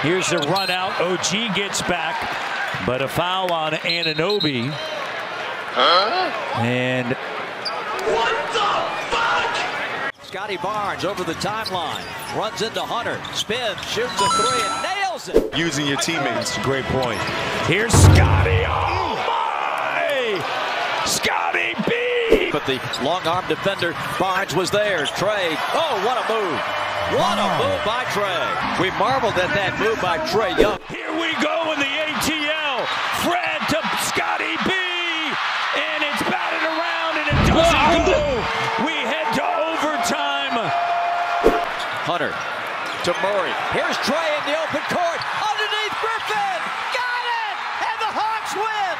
Here's the run out. OG gets back, but a foul on Anunoby. And what the fuck? Scotty Barnes over the timeline, runs into Hunter, spins, shoots a three, and nails it. Using your teammates. Great point. Here's Scotty. Oh my! Scotty B. But the long arm defender, Barnes was there. Trey. Oh, what a move. What a move by Trey. We marveled at that move by Trey Young. Here we go in the ATL. Fred to Scotty B. And it's batted around and it doesn't go. We head to overtime. Hunter to Murray. Here's Trey in the open court. Underneath Griffin. Got it! And the Hawks win.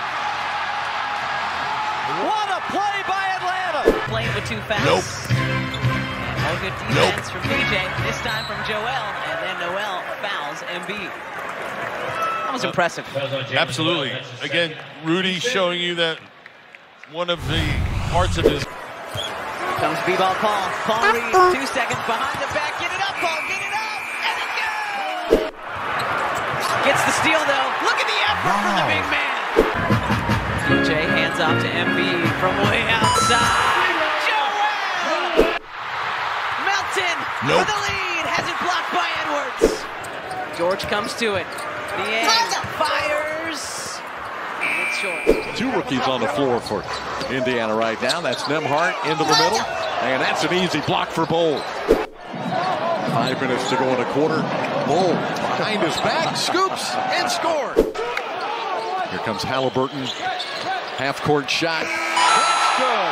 What a play by Atlanta. Playing with 2 fouls. Nope. All good defense from PJ. This time from Joel. And then Noel fouls Embiid. That was impressive. Absolutely. Again, Rudy showing you that one of the parts of his. Comes B-ball Paul. Paul Reed, 2 seconds behind the back. Get it up, Paul. Get it up. And it goes. Gets the steal, though. Look at the effort from the big man. PJ hands off to Embiid from way outside. Joel! Melton with the lead. Has it blocked by Edwards. George comes to it. The end. Fires. And it's short. 2 rookies on the floor for Indiana right now. That's Nembhard into the middle. And that's an easy block for Bowl. 5 minutes to go in a quarter. Bowl behind his back, scoops, and scores. Here comes Halliburton. Half-court shot. That's good.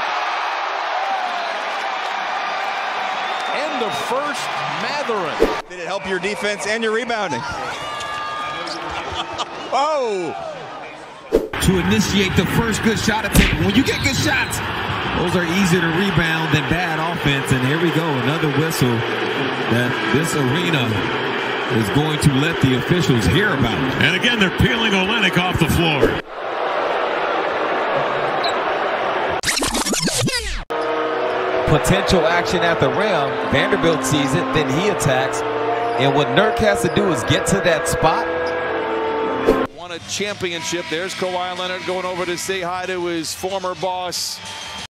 End of first, Matherin. Did it help your defense and your rebounding? Oh! To initiate the first good shot attempt. When you get good shots, those are easier to rebound than bad offense. And here we go, another whistle that this arena is going to let the officials hear about. And again, they're peeling Olynyk off the floor. Potential action at the rim. Vanderbilt sees it, then he attacks. And what Nurk has to do is get to that spot. Won a championship. There's Kawhi Leonard going over to say hi to his former boss.